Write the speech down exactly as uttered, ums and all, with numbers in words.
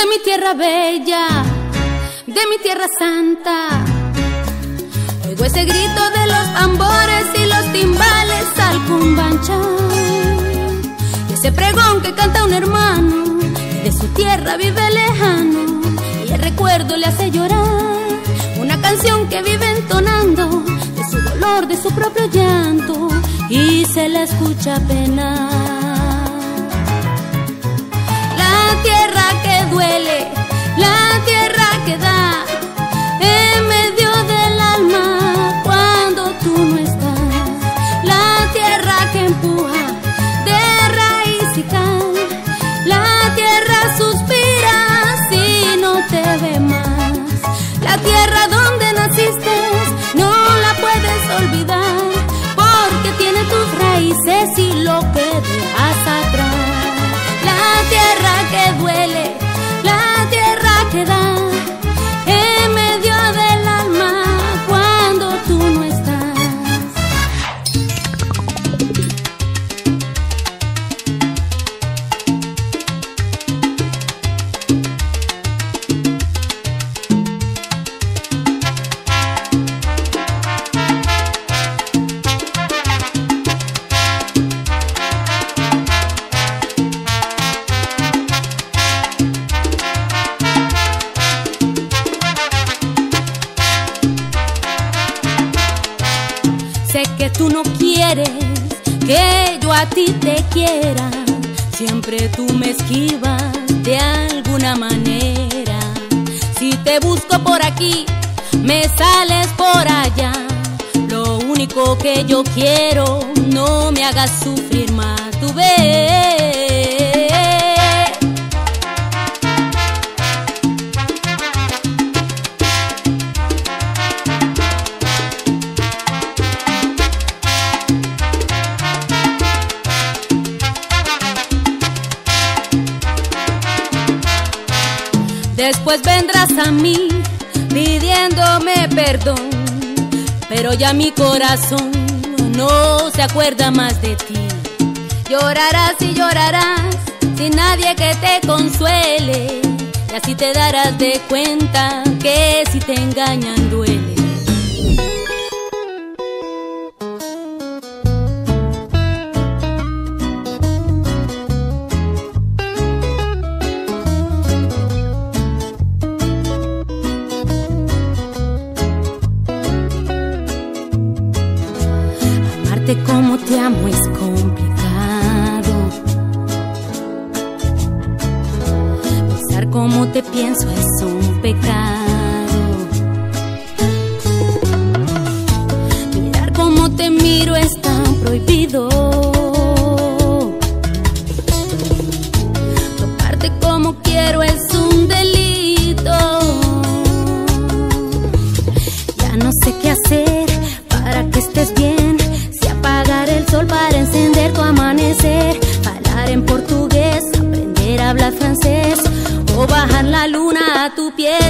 de mi tierra bella, de mi tierra santa. Oigo ese grito de los tambores y los timbales al cumbanchar, y ese pregón que canta un hermano que de su tierra vive lejano, y el recuerdo le hace llorar. Una canción que vive entonando de su dolor, de su propio llanto, y se la escucha penar. La tierra que duele, la tierra que da en medio del alma cuando tú no estás. La tierra que empuja de raíz y cal, la tierra suspira si no te ve más. La tierra donde naciste no la puedes olvidar, porque tiene tus raíces y lo que dejas atrás. La tierra que duele, la tierra que da en medio del alma cuando tú no estás. Sé que tú no quieres que yo a ti te quiera, siempre tú me esquivas de alguna manera. Si te busco por aquí, me sales por allá. Lo único que yo quiero, no me hagas sufrir más, tú ves. Después vendrás a mí pidiéndome perdón, pero ya mi corazón no se acuerda más de ti. Llorarás y llorarás sin nadie que te consuele, y así te darás de cuenta que si te engañan duele. Como te amo es complicado, pensar como te pienso es un pecado, mirar como te miro es tan prohibido, tocarte como quiero es un delito. Ya no sé qué hacer para que estés bien, apagar el sol para encender tu amanecer, hablar en portugués, aprender a hablar francés, o bajar la luna a tu piel.